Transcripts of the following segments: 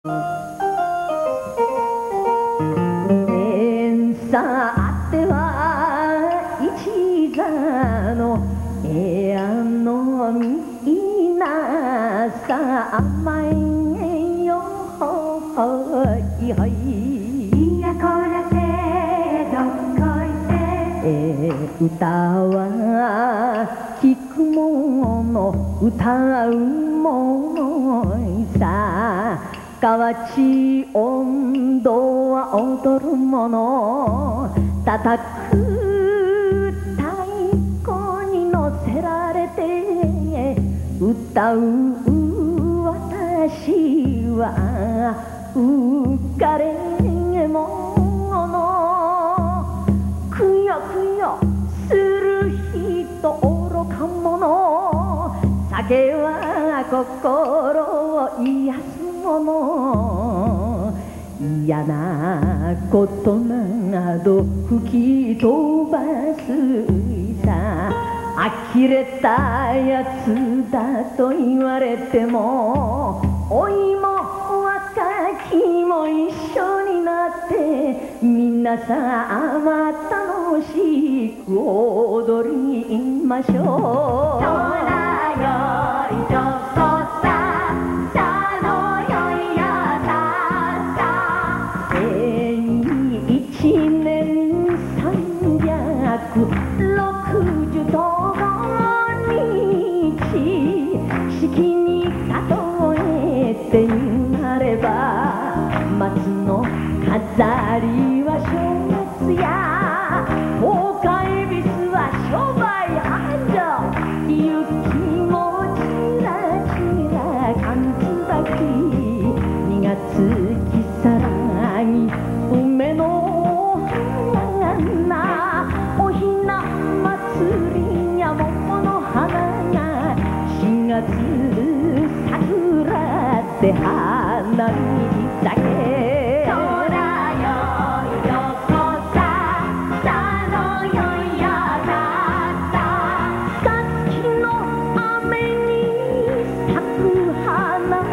さては一座の部屋のみなさ甘えよほいほいいやこらせどっこいせ歌は聞くもの歌うものさ河内音頭は踊るもの叩く太鼓に乗せられて歌う私は浮かれ者くよくよする人愚か者酒は心を癒すもの嫌なことなど吹き飛ばすさ呆れたやつだと言われても老いも若きも一緒になって皆さま楽しく踊りましょう。 空よいとこさ式に例えて言われば松の飾りは正月や大岡恵比寿は商売繁盛雪もちらちら寒椿2月如月梅の花おひな祭りや桃の花が4月桜って花見酒空よいよこささのよいやだささつきの雨に咲く花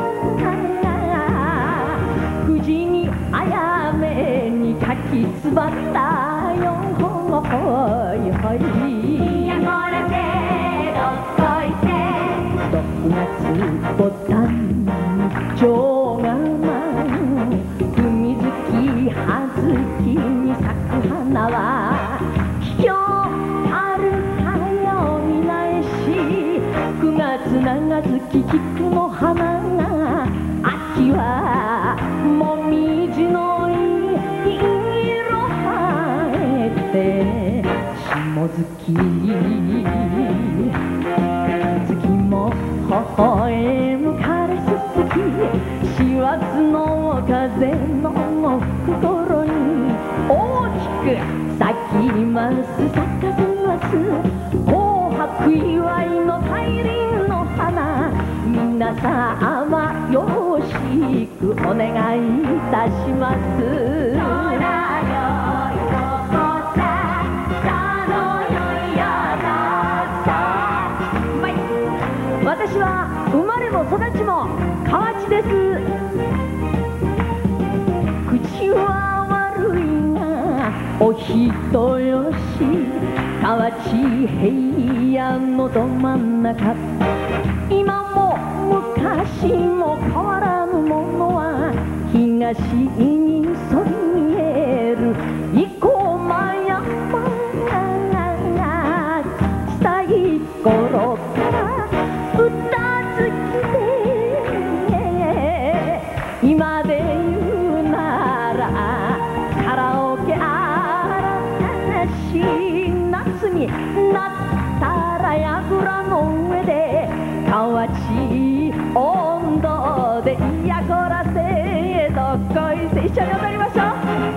9時にあやめにかきつばったよほいほいいやこらせどっこいせ 6月ボタン蝶が舞う海月葉月に咲く花は卑怯あるかよみないし9月長月菊の花が秋はもみじのいい色生えて下月月も微笑む彼すすき師走の風の心に大きく咲きます咲かせます紅白祝いの大輪の花皆様よろしくお願いいたします空よいとこささのよいやださ私は生まれも育ちも河内です口は悪いがお人よし河内平野のど真ん中今も昔も変わらぬものは東にそびえる生駒山が小い頃から歌好きで今で言うならカラオケ嵐夏になったら櫓の上で河内音頭でいやこらせどっこいせ一緒に踊りましょう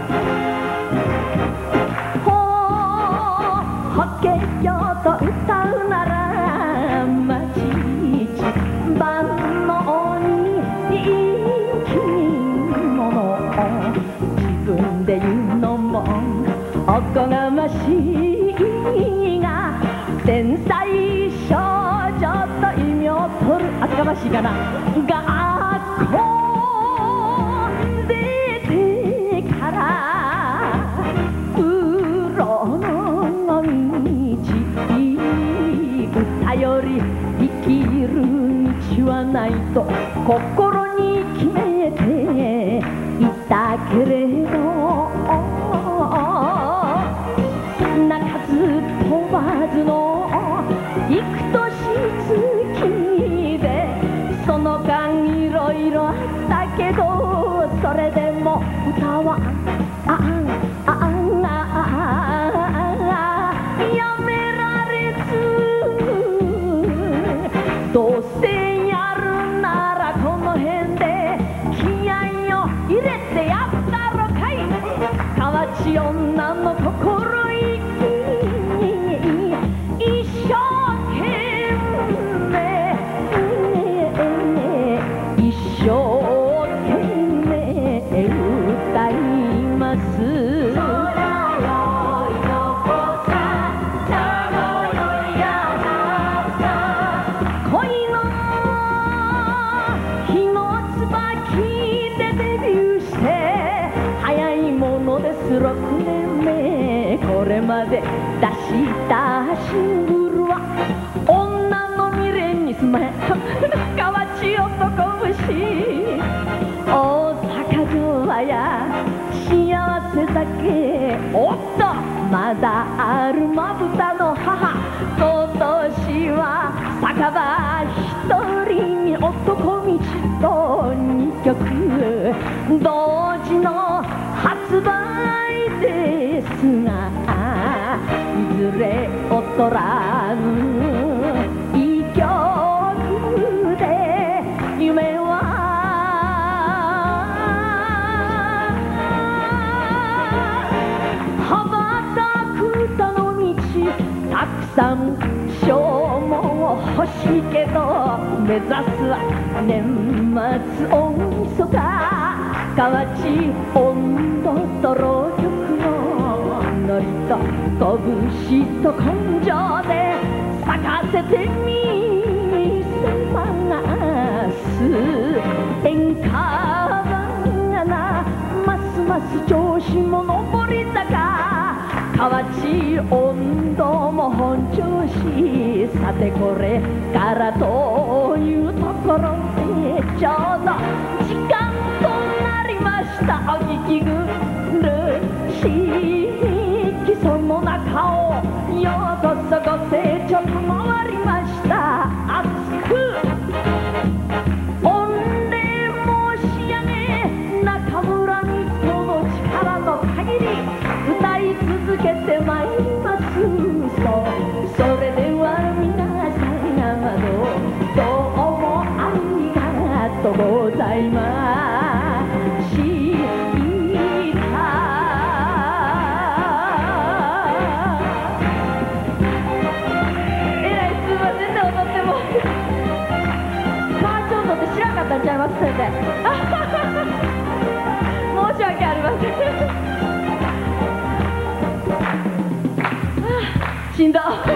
ほっけよと歌うなら町一番の人気者自分で言うのもおこがましいが天才少女と異名を取る厚かましいかな学校ないと心に決めていたけれど鳴かず飛ばずの幾年月でその間いろいろあったけどそれでも歌はやめられずどうせやるならこの辺で気合を入れてやったろかい河内女の心意気一生懸命一生懸命歌います恋の日の椿でデビューして早いものです6年目これまで出したシングルは女の未練にすまへ河内男節大阪城和や幸せ酒おっとまだあるまぶたの母今年は酒場一人に男道と2曲同時の発売ですがいずれ劣らぬいい曲で夢は羽ばたく歌の道たくさん賞も欲しいけど目指すは年末大晦日河内音頭と浪曲のノリと拳と根性で咲かせてみせます演歌がなますます調子も上り坂河内音頭も本調子さてこれからというところでちょうど時間となりましたお聞き苦しいその中をようこそご清聴賜りました熱く御礼申し上げ中村光子の力の限り歌い続けてまいりますそれでは皆さんどうもありがとうございましたえらいすいませんね踊ってもカーチョンドって知らんかったんちゃいます先生申し訳ありませんしんど